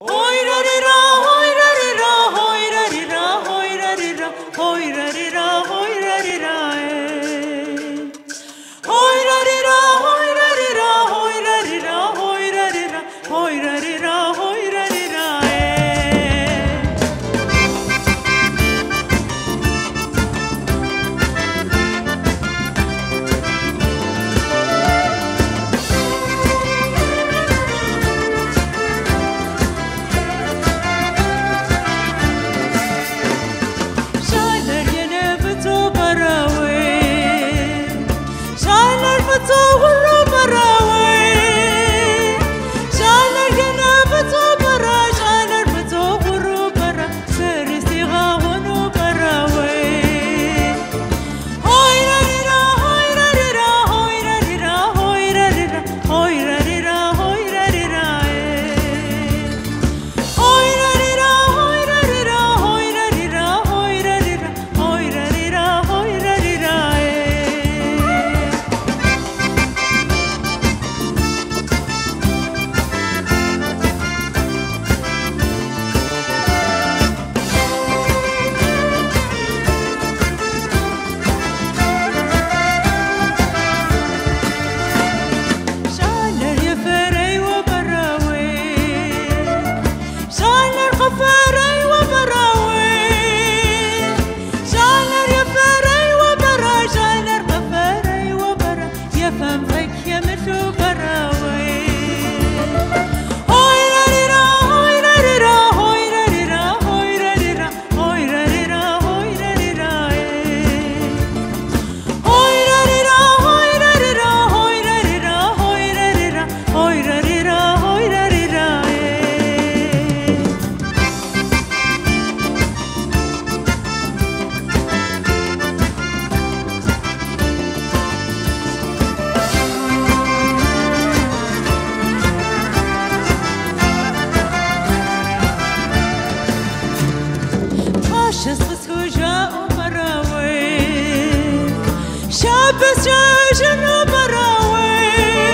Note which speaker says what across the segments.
Speaker 1: بس جاء براوي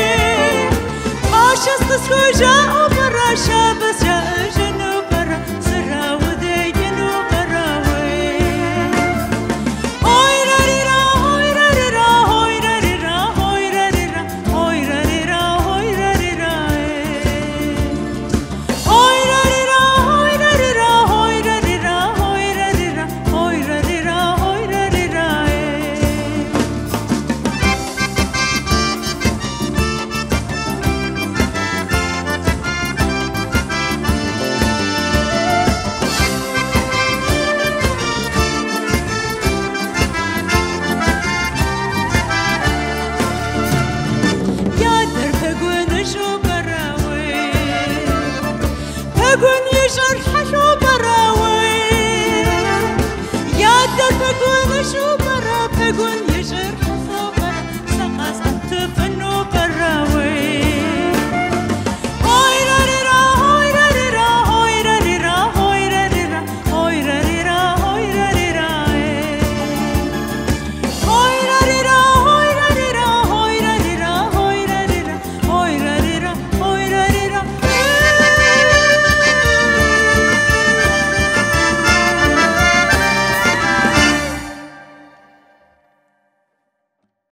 Speaker 1: عاشت بس جاء برا شابس جاء جنو برا سرا ودي جنو براوي هوي راريرا هوي راريرا هوي راريرا هوي راريرا هوي راريرا هوي راريرا هوي راريرا هوي راريرا هوي راريرا هوي راريرا هوي راريرا هوي راريرا فقون يجرح شو براوي يا فقون شو برا فقون